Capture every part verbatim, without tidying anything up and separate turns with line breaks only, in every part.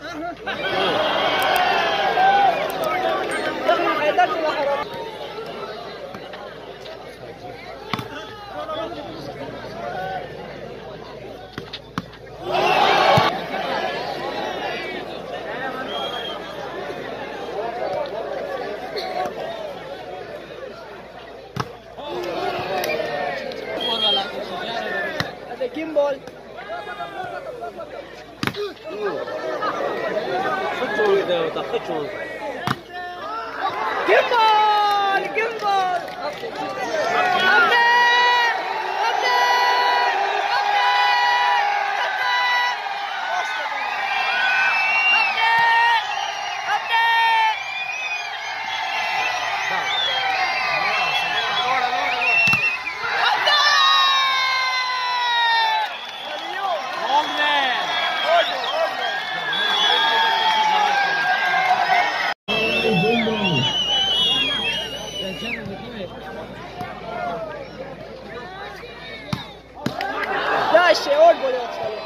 Gimbal. Gimbal! Gimbal! Дальше, Оль более отстали.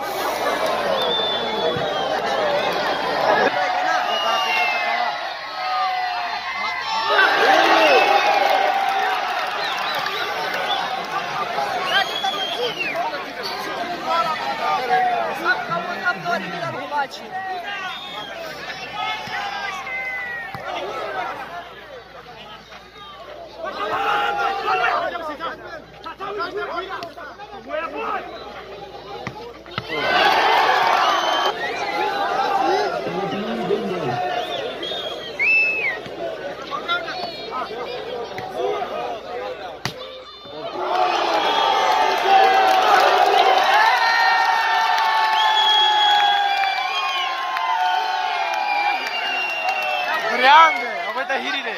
Grande, avete hirire.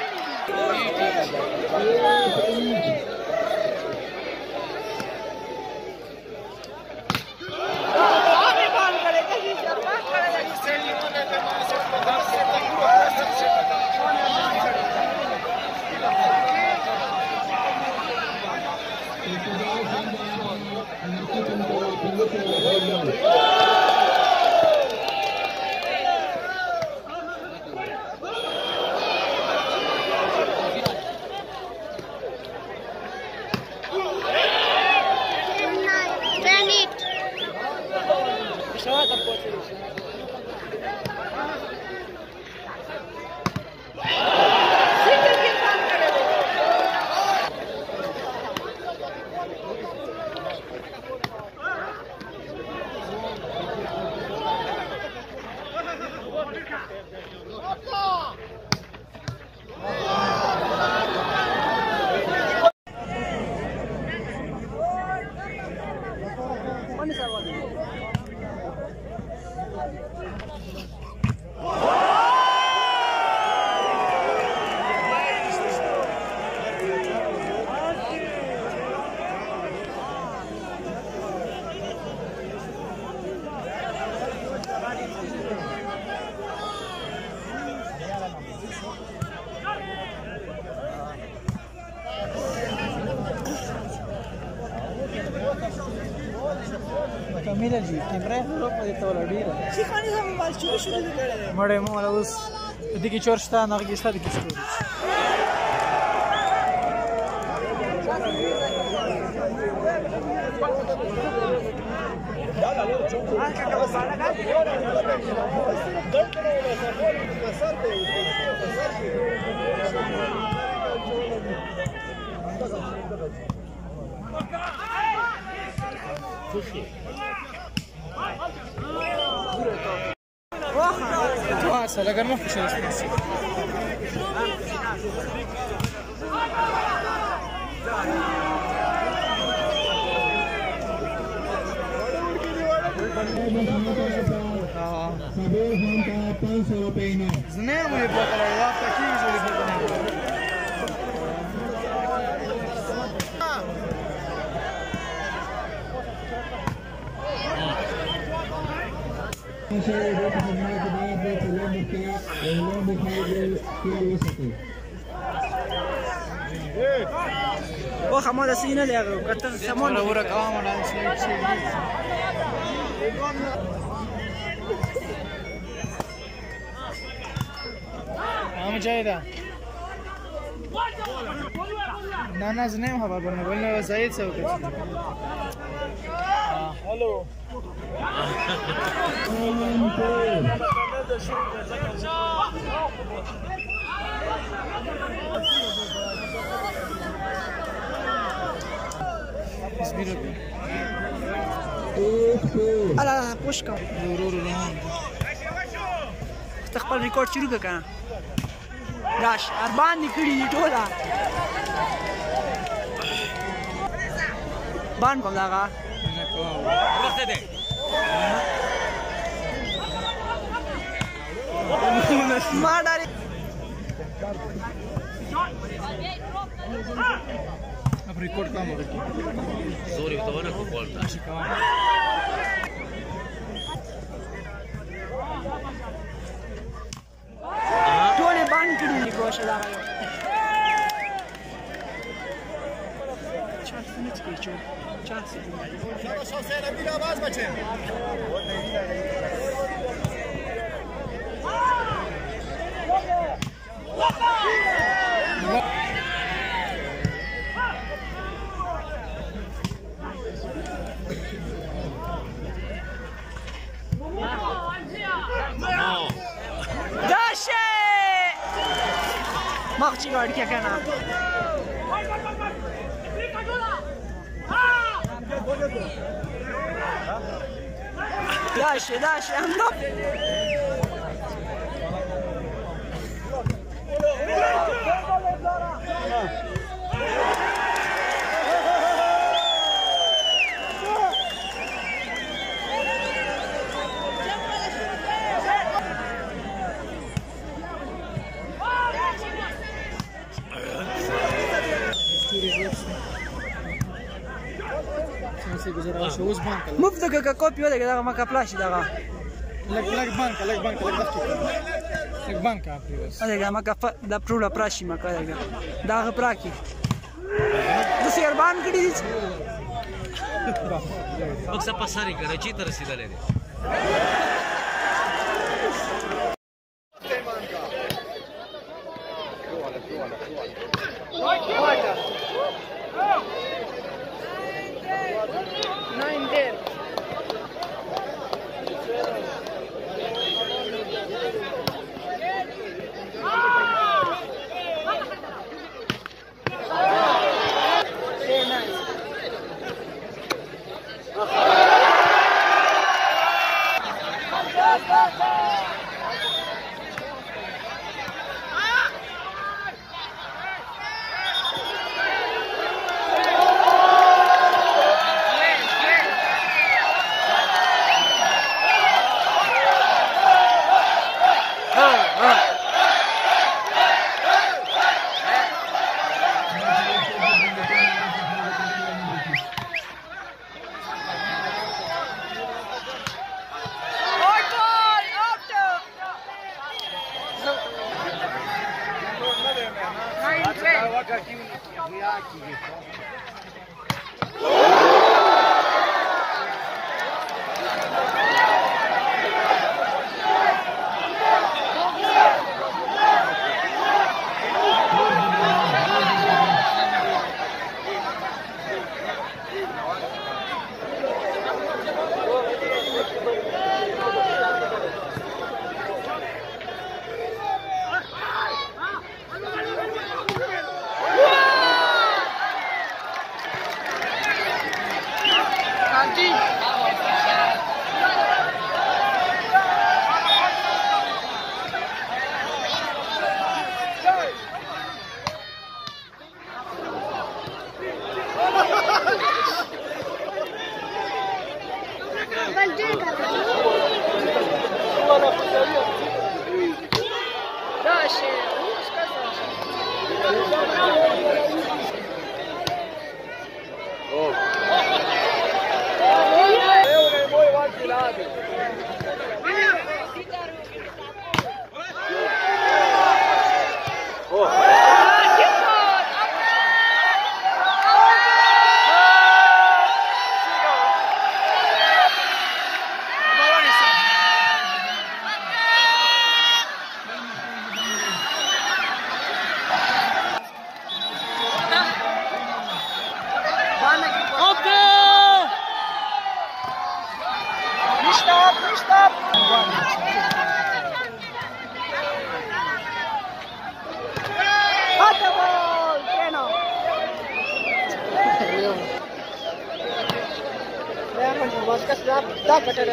Mira ji camera लो په دې توله ډیره
شي خاني زمو مال شروع شروع دي کړل
مړې مو ولا اوس دې کې چورشتا نه کې ستاسو کې ستوري واصل اگر ما فيش نفسي
पाँच सौ रुपये इनाम
زنه مې په کړه یا پکې جوړې کړې
او خمه د سینه لري کته سمون
ورا کوم نه سلیټ شي مجاهده نه نه زه نه یم خبر برم بل زاید څه وکړي هلو
الا پوش کا خپل ریکارډ شروع کړه راش اربان نکړي ټوله بان کوم داغه وخت دی ما ډاري
اب ریکارډ کوم
زوري ته ونه کوول تاسو
ټوله بان کړي دي کوشه داغه چار سنت کې چور چار سنت
شو سره بیا आवाज بچي
داشه مخچی گاڑی کیا کہنا داشه داشه اندو مفت که کپی ولی که داغه ما کپلاشی داغه
لگ لگ بانک لگ بانک لگ دفتر لگ بانک اپریوس
داغه ما کپ د پرولا پراشی ما کاغه داغه پراکی د سیر بان کړي دي
مکسه پساري کړه چې تر رسیدلې دي
nine ten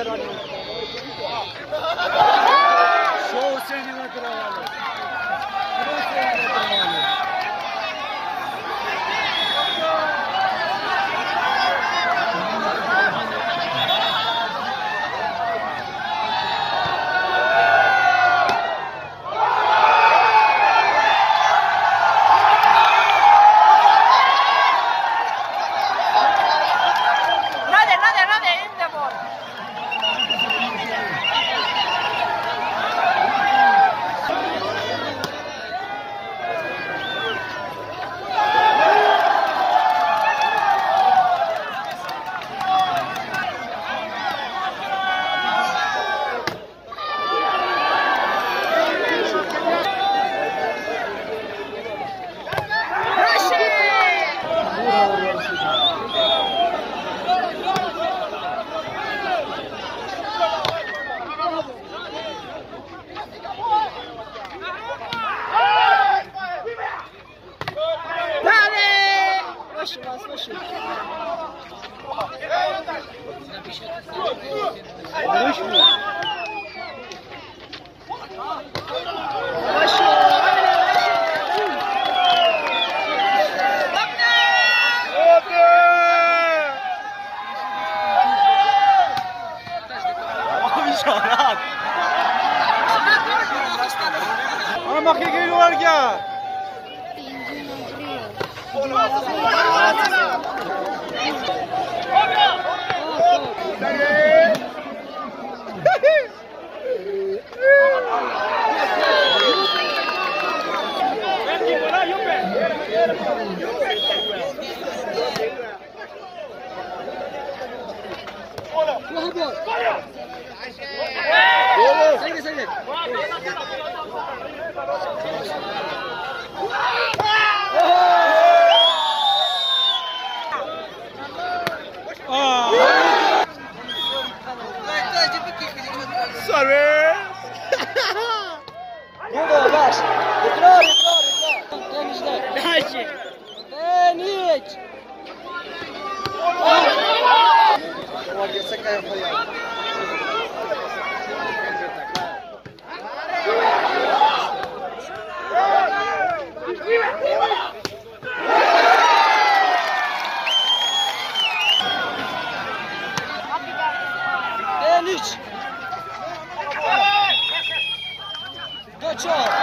Show seni laterale.
Rade, rade, rade, in the ball.
Ana mach hier geliyor ya.
Sorry.
Hugo, baš. Igrar, igrar, igrar. Tenić, ne. Daći. Tenić.
Ovdje se kaj pojavi.
Tenić. Good job.